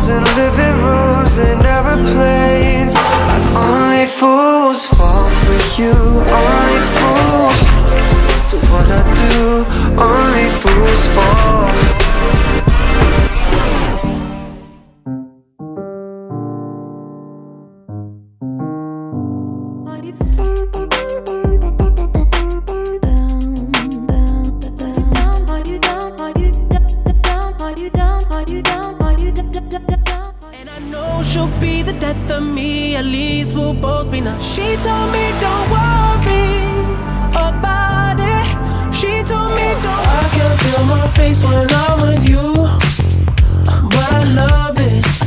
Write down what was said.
schools and living rooms and airplanes. Only fools fall for you. Only fools do what I do. Only fools fall. And I know she'll be the death of me. At least we'll both be numb. She told me don't worry about it. She told me don't. I can feel my face when I'm with you, but I love it.